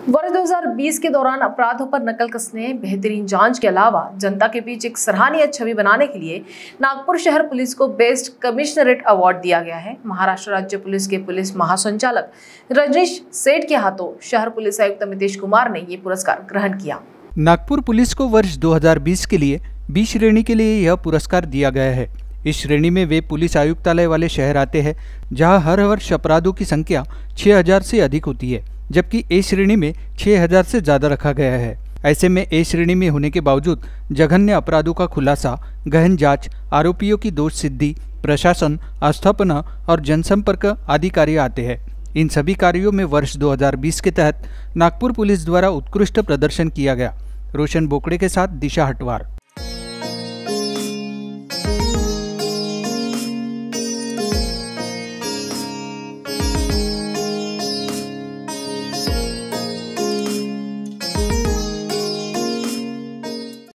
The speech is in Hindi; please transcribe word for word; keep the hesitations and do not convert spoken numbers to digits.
वर्ष दो हज़ार बीस के दौरान अपराधों पर नकल कसने, बेहतरीन जांच के अलावा जनता के बीच एक सराहनीय छवि बनाने के लिए नागपुर शहर पुलिस को बेस्ट कमिश्नरेट अवार्ड दिया गया है। महाराष्ट्र राज्य पुलिस के पुलिस महासंचालक रजनीश सेठ के हाथों शहर पुलिस आयुक्त अमितेश कुमार ने ये पुरस्कार ग्रहण किया। नागपुर पुलिस को वर्ष दो हज़ार बीस के लिए बी श्रेणी के लिए यह पुरस्कार दिया गया है। इस श्रेणी में वे पुलिस आयुक्तालय वाले शहर आते हैं जहां हर वर्ष अपराधों की संख्या छह हज़ार से अधिक होती है, जबकि ए श्रेणी में छह हज़ार से ज़्यादा रखा गया है। ऐसे में ए श्रेणी में होने के बावजूद जघन्य अपराधों का खुलासा, गहन जांच, आरोपियों की दोष सिद्धि, प्रशासन, आस्थापना और जनसंपर्क आदि कार्य आते हैं। इन सभी कार्यों में वर्ष दो हज़ार बीस के तहत नागपुर पुलिस द्वारा उत्कृष्ट प्रदर्शन किया गया। रोशन बोकड़े के साथ दिशा हटवार।